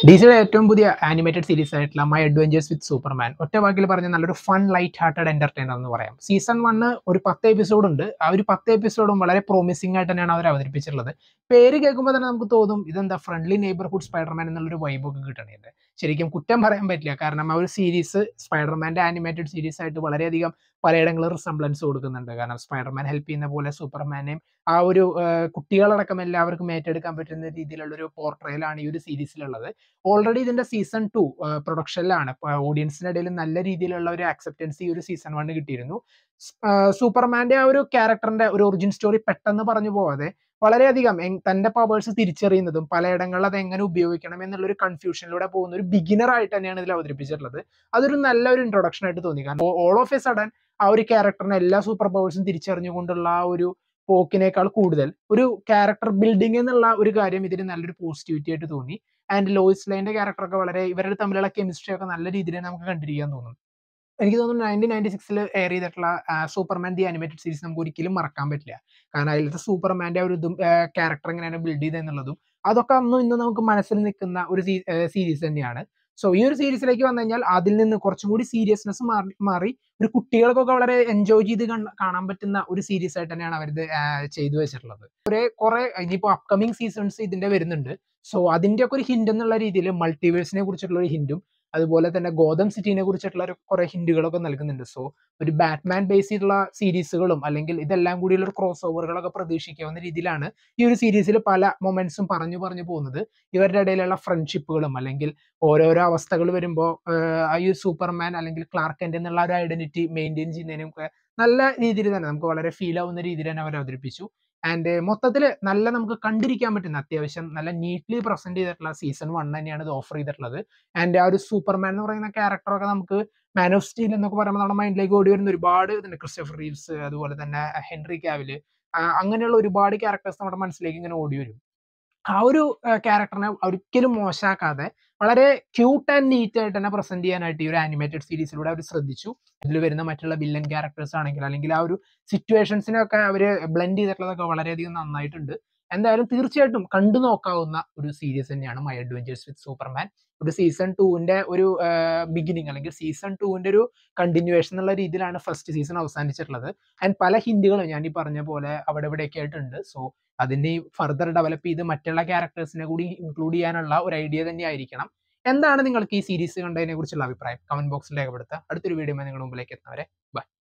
ഡിസിയുടെ ഏറ്റവും പുതിയ animated series ആയിട്ടുള്ള മൈ അഡ്വഞ്ചേഴ്സ് വിത്ത് സൂപ്പർമാൻ ഒറ്റ വാക്കിൽ പറഞ്ഞ നല്ലൊരു ഫൺ ലൈറ്റ് ഹാർട്ടഡ് എന്റർടൈനർ എന്ന് പറയാം. സീസൺ 1 ഒരു 10 എപ്പിസോഡ് ഉണ്ട്. ആ ഒരു 10 എപ്പിസോഡും വളരെ പ്രോമിസിംഗ് ആയിട്ട് തന്നെയാണ് അവർ അവതരിപ്പിച്ചിട്ടുള്ളത്. പേര് കേൾക്കുമ്പോൾ തന്നെ നമുക്ക് തോന്നും ഇതെന്താ ഫ്രണ്ട്ലി നെയ്ബർഹുഡ് സ്പൈഡർമാൻ എന്നുള്ളൊരു വൈബൊക്കെ കിട്ടണേത്. ശരിക്കും കുറ്റം പറയാൻ പറ്റില്ല, കാരണം ആ ഒരു സീരീസ് സ്പൈഡർമാന്റെ ആനിമേറ്റഡ് സീരീസ് ആയിട്ട് വളരെയധികം പലയിടങ്ങളിൽ റിസംബ്ലൻസ് കൊടുക്കുന്നുണ്ട്. കാരണം സ്പൈഡർമാൻ ഹെൽപ്പ് ചെയ്യുന്ന പോലെ സൂപ്പർമാനെയും ആ ഒരു കുട്ടികളടക്കം എല്ലാവർക്കും ഏറ്റെടുക്കാൻ പറ്റുന്ന രീതിയിലുള്ള ഒരു പോർട്രയലാണ് ഈ ഒരു സീരീസിലുള്ളത്. ഓൾറെഡി ഇതിന്റെ സീസൺ 2 പ്രൊഡക്ഷനിലാണ്. ഓഡിയൻസിന്റെ ഇടയിൽ നല്ല രീതിയിലുള്ള ഒരു ആക്സെപ്റ്റൻസ് ഈ ഒരു സീസൺ 1 കിട്ടിയിരുന്നു. സൂപ്പർമാന്റെ ആ ഒരു ക്യാരക്ടറിന്റെ ഒരു ഒറിജിൻ സ്റ്റോറി പെട്ടെന്ന് പറഞ്ഞു പോവാതെ വളരെയധികം തന്റെ പവേഴ്സ് തിരിച്ചറിയുന്നതും പലയിടങ്ങളിൽ അത് എങ്ങനെ ഉപയോഗിക്കണം എന്നുള്ള ഒരു കൺഫ്യൂഷനിലൂടെ പോകുന്ന ഒരു ബിഗിനർ ആയിട്ട് തന്നെയാണ് ഇതിൽ അവതരിപ്പിച്ചിട്ടുള്ളത്. അതൊരു നല്ല ഒരു ഇൻട്രൊഡക്ഷൻ ആയിട്ട് തോന്നി. കാരണം ഓൾ ഓഫ് എ സഡൻ ആ ഒരു ക്യാരക്ടറിന് എല്ലാ സൂപ്പർ പവേഴ്സും തിരിച്ചറിഞ്ഞുകൊണ്ടുള്ള ആ ഒരു പോക്കിനേക്കാൾ കൂടുതൽ ഒരു ക്യാരക്ടർ ബിൽഡിംഗ് എന്നുള്ള ഒരു കാര്യം ഇതിന് നല്ലൊരു പോസിറ്റിവിറ്റി ആയിട്ട് തോന്നി. ആൻഡ് ലോയിസ് ലൈന്റെ ക്യാരക്ടറൊക്കെ വളരെ ഇവരുടെ തമ്മിലുള്ള കെമിസ്ട്രി ഒക്കെ നല്ല രീതിയിൽ നമുക്ക് കണ്ടിരിക്കാൻ തോന്നും. എനിക്ക് തോന്നുന്നു 1996 എയർ ചെയ്തിട്ടുള്ള സൂപ്പർമാൻ ദി ആനിമേറ്റഡ് സീരീസ് നമുക്ക് ഒരിക്കലും മറക്കാൻ പറ്റില്ല. കാരണം അതിലത്തെ സൂപ്പർമാന്റെ ഒരു ഇതും ക്യാരക്ടർ എങ്ങനെയാണ് ബിൽഡ് ചെയ്തെന്നുള്ളതും അതൊക്കെ അന്നും ഇന്നും നമുക്ക് മനസ്സിൽ നിൽക്കുന്ന ഒരു സീരീസ് തന്നെയാണ്. സോ ഈ ഒരു സീരീസിലേക്ക് വന്നു കഴിഞ്ഞാൽ അതിൽ നിന്ന് കുറച്ചും കൂടി സീരിയസ്നെസ് മാറി ഒരു കുട്ടികൾക്കൊക്കെ വളരെ എൻജോയ് ചെയ്ത് കാണാൻ പറ്റുന്ന ഒരു സീരീസ് ആയിട്ട് തന്നെയാണ് അവരിത് ചെയ്തു വെച്ചിട്ടുള്ളത്. കുറെ ഇനിയിപ്പോ അപ്കമിങ് സീസൺസ് ഇതിന്റെ വരുന്നുണ്ട്. സോ അതിന്റെ ഒക്കെ ഒരു ഹിന്റ് എന്നുള്ള രീതിയിൽ മൾട്ടിവേഴ്സിനെ കുറിച്ചിട്ടുള്ള ഒരു ഹിന്റും അതുപോലെ തന്നെ ഗോതം സിറ്റിനെ കുറിച്ചിട്ടുള്ള ഒരു കുറെ ഹിന്റുകളൊക്കെ നൽകുന്നുണ്ട്. സോ ഒരു ബാറ്റ്മാൻ ബേസ് ചെയ്തിട്ടുള്ള സീരീസുകളും അല്ലെങ്കിൽ ഇതെല്ലാം കൂടിയുള്ള ഒരു ക്രോസ് ഓവറുകളൊക്കെ പ്രതീക്ഷിക്കാവുന്ന രീതിയിലാണ് ഈ ഒരു സീരീസിൽ പല മൊമെന്റ്സും പറഞ്ഞു പോകുന്നത്. ഇവരുടെ ഇടയിലുള്ള ഫ്രണ്ട്ഷിപ്പുകളും അല്ലെങ്കിൽ ഓരോരോ അവസ്ഥകൾ വരുമ്പോൾ ഈ സൂപ്പർമാൻ അല്ലെങ്കിൽ ക്ലാർക്ക് കെന്റ് എന്നുള്ള ഒരു ഐഡന്റിറ്റി മെയിൻറ്റെയിൻ ചെയ്യുന്നതിനും നല്ല രീതിയിൽ തന്നെ നമുക്ക് വളരെ ഫീൽ ആവുന്ന രീതിയിൽ തന്നെ അവർ അവതരിപ്പിച്ചു. ആൻഡ് മൊത്തത്തിൽ നല്ല നമുക്ക് കണ്ടിരിക്കാൻ പറ്റുന്ന അത്യാവശ്യം നല്ല നീറ്റ്ലി പ്രസന്റ് ചെയ്തിട്ടുള്ള സീസൺ 1 തന്നെയാണ് ഇത് ഓഫർ ചെയ്തിട്ടുള്ളത്. ആൻഡ് ആ ഒരു സൂപ്പർമാൻ എന്ന് പറയുന്ന ക്യാരക്ടറൊക്കെ നമുക്ക് മാൻ ഓഫ് സ്റ്റീൽ എന്നൊക്കെ പറയുമ്പോൾ നമ്മുടെ മൈൻഡിലേക്ക് ഓടി വരുന്ന ഒരുപാട് ക്രിസ്റ്റഫർ റീവ്സ് അതുപോലെ തന്നെ ഹെൻറി കാവില് അങ്ങനെയുള്ള ഒരുപാട് ക്യാരക്ടേഴ്സ് നമ്മുടെ മനസ്സിലേക്ക് ഇങ്ങനെ ഓടി വരും. ആ ഒരു ക്യാരക്ടറിനെ ഒരിക്കലും മോശമാക്കാതെ വളരെ ക്യൂട്ട് ആൻഡ് നീറ്റ് ആയിട്ട് തന്നെ പ്രസന്റ് ചെയ്യാനായിട്ട് ഈ ഒരു ആനിമേറ്റഡ് സീരീസിലൂടെ അവർ ശ്രദ്ധിച്ചു. ഇതിൽ വരുന്ന മറ്റുള്ള വില്ലൻ ക്യാരക്ടേഴ്സ് ആണെങ്കിൽ അല്ലെങ്കിൽ ആ ഒരു സിറ്റുവേഷൻസിനൊക്കെ അവർ ബ്ലെൻഡ് ചെയ്തിട്ടുള്ളതൊക്കെ വളരെയധികം നന്നായിട്ടുണ്ട്. എന്തായാലും തീർച്ചയായിട്ടും കണ്ടു നോക്കാവുന്ന ഒരു സീരീസ് തന്നെയാണ് മൈ അഡ്വഞ്ചേഴ്സ് വിത്ത് സൂപ്പർമാൻ. ഒരു സീസൺ 2ന്റെ ഒരു ബിഗിനിങ് അല്ലെങ്കിൽ സീസൺ 2ന്റെ ഒരു കണ്ടിന്യൂവേഷൻ എന്നുള്ള രീതിയിലാണ് ഫസ്റ്റ് സീസൺ അവസാനിച്ചിട്ടുള്ളത്. ആൻഡ് പല ഹിന്റുകളും ഞാൻ ഈ പറഞ്ഞ പോലെ അവിടെ ഇവിടെയൊക്കെ ആയിട്ടുണ്ട്. സോ അതിനെ ഫർദർ ഡെവലപ്പ് ചെയ്ത് മറ്റുള്ള ക്യാരക്ടേഴ്സിനെ കൂടി ഇൻക്ലൂഡ് ചെയ്യാനുള്ള ഒരു ഐഡിയ തന്നെ ആയിരിക്കണം. എന്താണ് നിങ്ങൾക്ക് ഈ സീരീസ് കണ്ടതിനെ കുറിച്ചുള്ള അഭിപ്രായം? കമന്റ് ബോക്സിൽ രേഖപ്പെടുത്തുക. അടുത്തൊരു വീഡിയോ നിങ്ങളുടെ മുമ്പിലേക്ക് എത്തുന്നവരെ ബൈ.